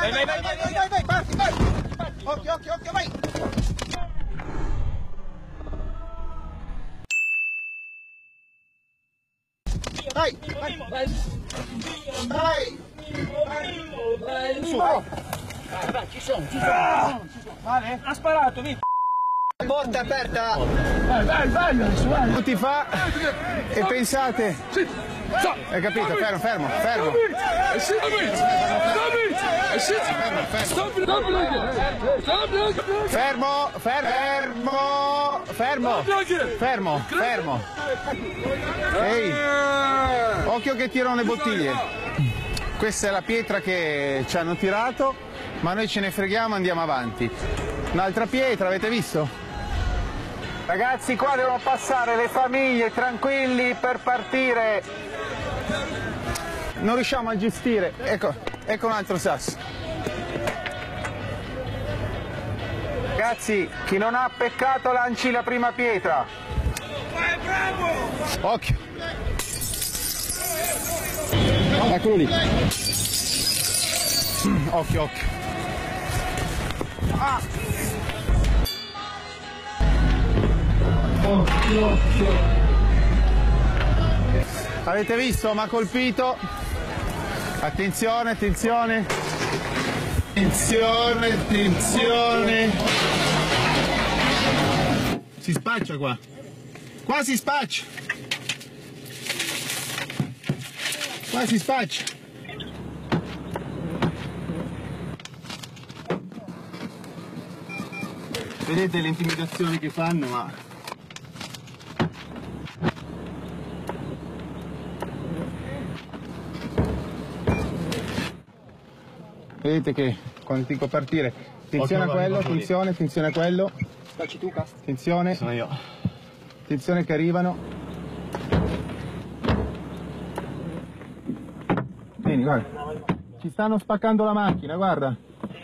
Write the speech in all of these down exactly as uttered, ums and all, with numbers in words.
vai, vai, vai, vai, vai, vai, parti, parti. Occhio, occhio, occhio, vai. Vai, vai, vai. Vai. Vai, vai, ci sono, ci sono. Vale? Ha sparato, mi. Porta aperta. Vai, vai, vai, vai. Tutti fa e pensate. Hai capito? Fermo, fermo, fermo. Fermo, fermo, fermo, fermo, fermo. Ehi, occhio che tirano le bottiglie. Questa è la pietra che ci hanno tirato, ma noi ce ne freghiamo e andiamo avanti. Un'altra pietra, avete visto? Ragazzi, qua devono passare le famiglie tranquilli per partire. Non riusciamo a gestire. Ecco, ecco un altro sasso. Ragazzi, chi non ha peccato lanci la prima pietra. Vai, bravo! Occhio. Eccolo lì. Occhio, occhio. Ah. Occhio, occhio. Avete visto? Mi ha colpito. Attenzione, attenzione. Attenzione, attenzione. Si spaccia qua. Qua si spaccia. Qua si spaccia. Vedete le intimidazioni che fanno, ma... Vedete che quando dico partire, attenzione a quello, attenzione, attenzione a quello. Facci tu, cazzo. Attenzione. Sono io. Attenzione che arrivano. Vieni, guarda. Ci stanno spaccando la macchina, guarda.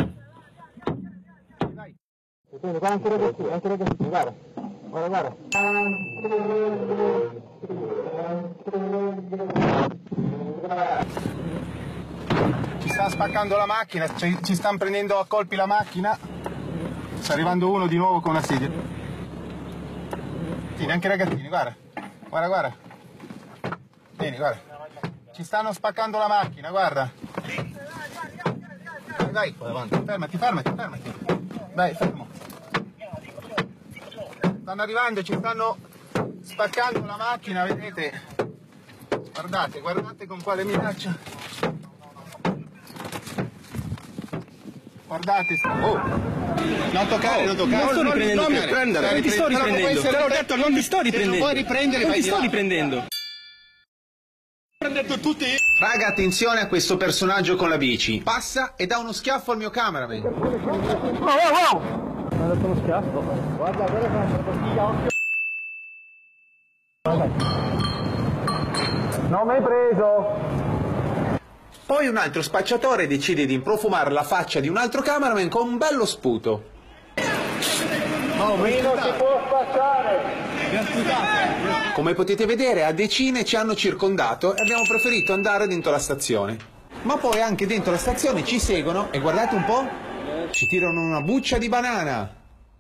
Dai. Guarda ancora ragazzino, ancora ragazzino, guarda. Guarda, guarda. Ci sta spaccando la macchina, ci, ci stanno prendendo a colpi la macchina. Sta arrivando uno di nuovo con una sedia. Vieni, anche ragazzini, guarda. Guarda, guarda. Vieni, guarda. Ci stanno spaccando la macchina, guarda. Dai, dai. Fermati, fermati, fermati. Dai, fermo. Stanno arrivando, ci stanno spaccando la macchina, vedete? Guardate, guardate con quale minaccia. Guardate. Oh. Non toccare, non toccare. Non sto riprendendo. Non mi prendere. Non ti sto riprendendo. Te l'ho detto, non ti sto riprendendo. Se non vuoi riprendere, non vai ti di sto là. riprendendo. Prendete tutti? Raga, attenzione a questo personaggio con la bici. Passa e dà uno schiaffo al mio cameraman. Oh, oh, oh! Mi ha dato uno schiaffo. Guarda, guarda che la bottiglia, occhio. Non mi hai preso! Poi un altro spacciatore decide di improfumare la faccia di un altro cameraman con un bello sputo. No, non si può spacciare! Come potete vedere, a decine ci hanno circondato e abbiamo preferito andare dentro la stazione. Ma poi anche dentro la stazione ci seguono e guardate un po', ci tirano una buccia di banana.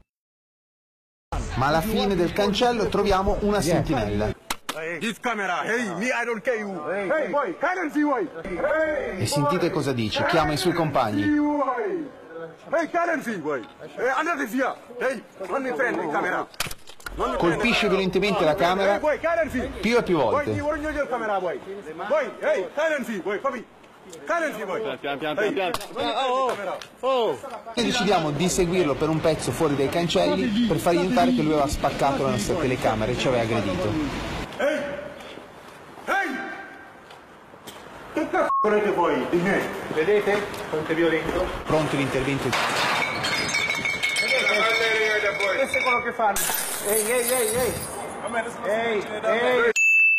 Ma alla fine del cancello troviamo una sentinella. This camera, hey, me I don't care you. Hey, boy, currency boy. E sentite cosa dice, chiama i suoi compagni. Hey, currency boy. Hey, another here. Hey, non mi prendi il camera. Colpisce violentemente la camera più e più volte. E decidiamo di seguirlo per un pezzo fuori dai cancelli per fargli notare che lui aveva spaccato la nostra telecamera e ci aveva aggredito. Ehi! Ehi! Che cazzo volete voi di me? Vedete? Quanto è violento? Pronto l'intervento. Questo è quello che fanno. Ehi, ehi, ehi, ehi. Ehi, ehi.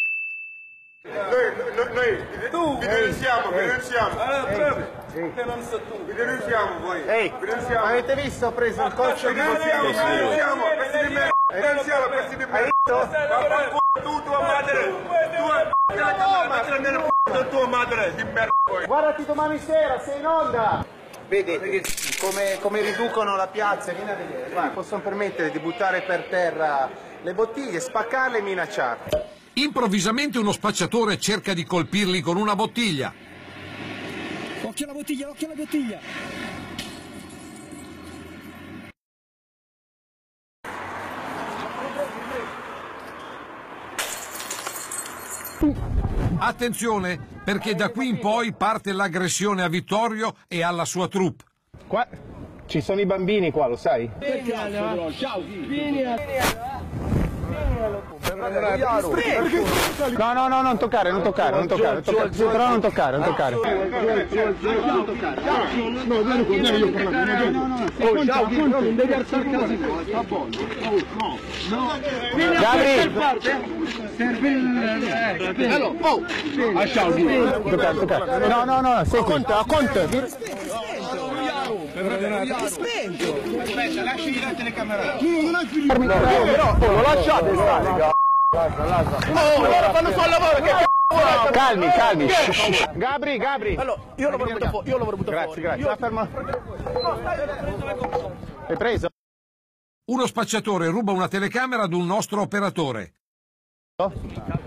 Noi, noi, Tu, vi denunziamo, vi ehi. denunziamo. Ehi. Vi denunziamo voi. Ehi, Vi denunziamo. avete visto? Ho preso il coccio Vi di denunziamo, vi bottiglia. denunziamo, pezzi di merda. Vi denunziamo, pezzi di merda. Vaffanculo, tu, tua madre. Tua madre, tua madre di merda. Guardati domani sera, sei in onda. Vedi come, come riducono la piazza, vieni a vedere. Guarda, possono permettere di buttare per terra le bottiglie, spaccarle e minacciarli. Improvvisamente uno spacciatore cerca di colpirli con una bottiglia. Occhio alla bottiglia, occhio alla bottiglia! Attenzione, perché da qui in poi parte l'aggressione a Vittorio e alla sua troupe. Qua ci sono i bambini qua, lo sai? No, no, no, non toccare, non toccare, non toccare, non toccare. Sì, però non toccare, non toccare. Gabri! Toccare, toccare. No, no, no, sei conto, conto. Aspetta, lasci la telecamera. Però, lo lasciate stare. Lascia, lascia. Oh, allora fanno il lavoro, che c***o! Calmi, calmi. Gabri, Gabri. Allora, io lavoro butto fuori, io lavoro butto fuori. Grazie, grazie. Ferma. Hai preso? Uno spacciatore ruba una telecamera ad un nostro operatore.